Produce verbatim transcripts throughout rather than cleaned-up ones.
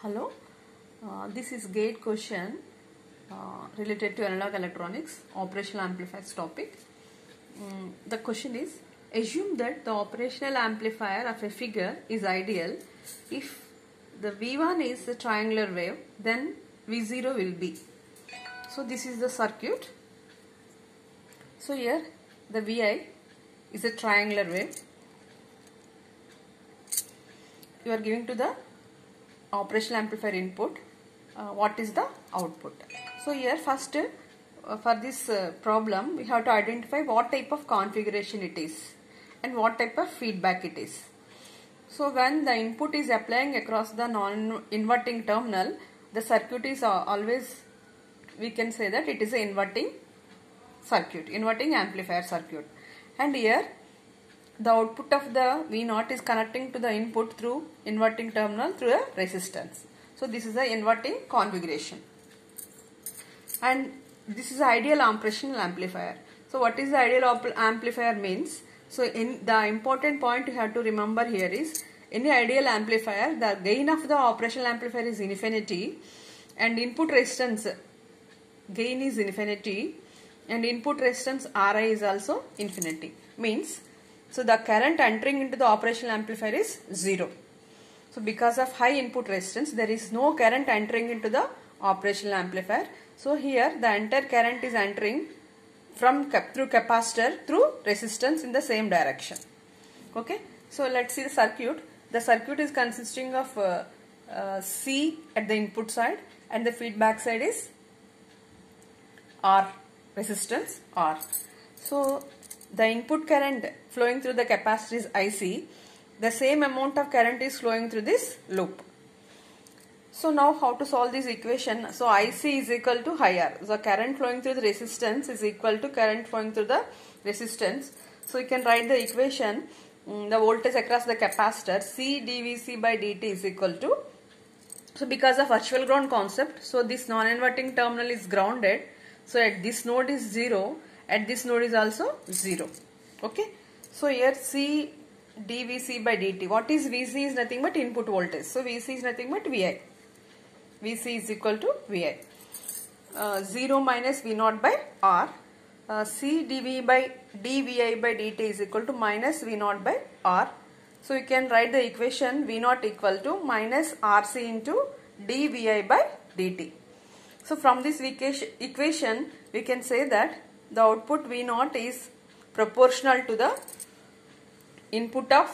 Hello, uh, this is gate question uh, related to analog electronics, operational amplifiers topic. Um, the question is, assume that the operational amplifier of a figure is ideal if the V one is a triangular wave, then V zero will be. So this is the circuit. So here the V I is a triangular wave. You are giving to the operational amplifier input, uh, what is the output. So here first uh, for this uh, problem we have to identify what type of configuration it is and what type of feedback it is. So when the input is applying across the non-inverting terminal, the circuit is uh, always, we can say that it is an inverting circuit, inverting amplifier circuit. And here the output of the V zero is connecting to the input through inverting terminal through a resistance. So this is the inverting configuration. And this is the ideal operational amplifier. So what is the ideal amplifier means? So in the important point you have to remember here is, any ideal amplifier, the gain of the operational amplifier is infinity and input resistance gain is infinity and input resistance R I is also infinity. Means, so the current entering into the operational amplifier is zero. So because of high input resistance, there is no current entering into the operational amplifier. So here the entire current is entering from cap through capacitor through resistance in the same direction. Okay. So let's see the circuit. The circuit is consisting of uh, uh, C at the input side and the feedback side is R, resistance R. So the input current flowing through the capacitor is I C. The same amount of current is flowing through this loop. So now how to solve this equation? So I C is equal to I R. The current flowing through the resistance is equal to current flowing through the resistance. So you can write the equation, um, the voltage across the capacitor C dVc by dt is equal to, so because of virtual ground concept, so this non-inverting terminal is grounded. So at this node is zero. At this node is also zero. Okay. So here C dVc by dt. What is V C? Is nothing but input voltage. So V C is nothing but V I. V C is equal to V I. Uh, zero minus V zero by R. Uh, C dV by dVi by dt is equal to minus V zero by R. So you can write the equation V zero equal to minus R C into dVi by dt. So from this equation we can say that the output V zero is proportional to the input of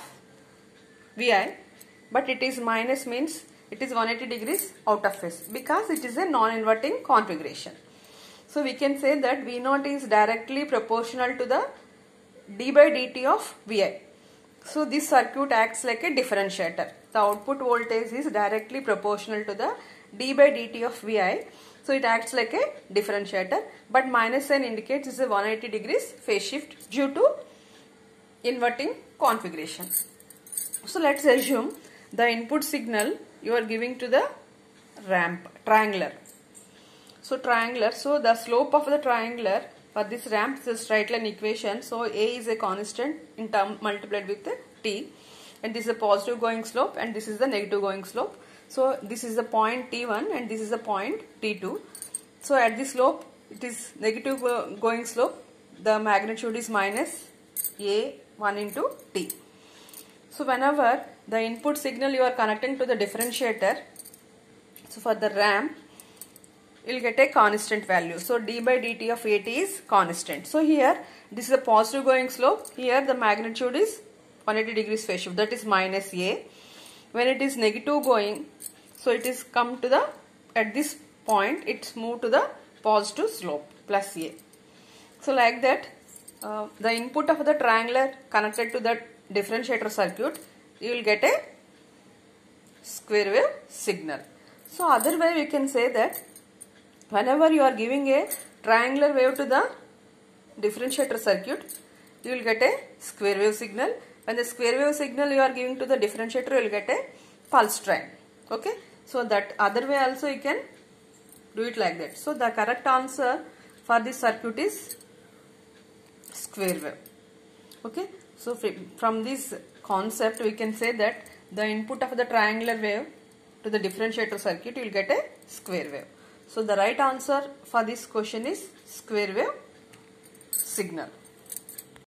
V I, but it is minus means it is one hundred eighty degrees out of phase because it is a non-inverting configuration. So we can say that V zero is directly proportional to the d by dt of V I. So this circuit acts like a differentiator. The output voltage is directly proportional to the d by dt of V I. So it acts like a differentiator, but minus sign indicates it's a one hundred eighty degrees phase shift due to inverting configuration. So let's assume the input signal you are giving to the ramp, triangular. So triangular, so the slope of the triangular for this ramp is a straight line equation. So A is a constant in term multiplied with T, and this is a positive going slope and this is the negative going slope. So this is the point T one and this is the point T two. So at the slope it is negative going slope. The magnitude is minus A one into T. So whenever the input signal you are connecting to the differentiator, so for the ramp you will get a constant value. So d by dt of at is constant. So here this is a positive going slope. Here the magnitude is one hundred eighty degrees phase shift, that is minus A. When it is negative going, so it is come to the, at this point it's moved to the positive slope plus A. So like that uh, the input of the triangular connected to the differentiator circuit, you will get a square wave signal. So other way we can say that whenever you are giving a triangular wave to the differentiator circuit, you will get a square wave signal. When the square wave signal you are giving to the differentiator, you will get a pulse train. Okay. So that other way also you can do it like that. So the correct answer for this circuit is square wave. Okay. So from this concept we can say that the input of the triangular wave to the differentiator circuit, you will get a square wave. So the right answer for this question is square wave signal.